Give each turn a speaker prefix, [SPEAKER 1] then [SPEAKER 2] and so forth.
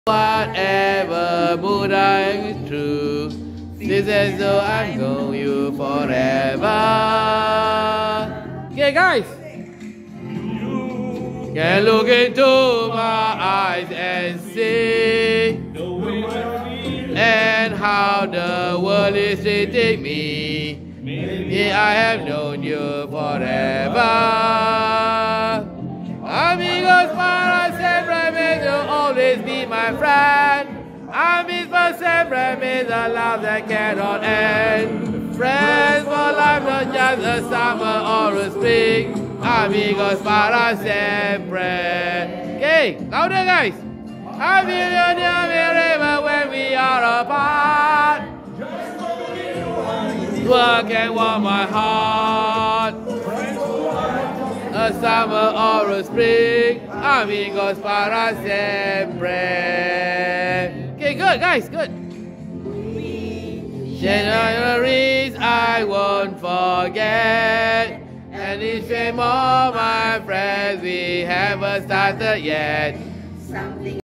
[SPEAKER 1] Whatever mood I'm through, this is so I'm going you forever. Okay, guys. Can look into my eyes and see and how the world is treating me. Yeah, I have known you forever. Amigos para siempre means you'll always be my friend. Amigos for siempre means a love that cannot end. Friends for life, not just a summer or a spring. Amigos para siempre. Okay, louder guys. I feel you near me forever when we are apart. Work can warm my heart. A summer or a spring, amigos para siempre. Okay, good guys, good. Januaries I won't forget, and each day more my friends we haven't started yet.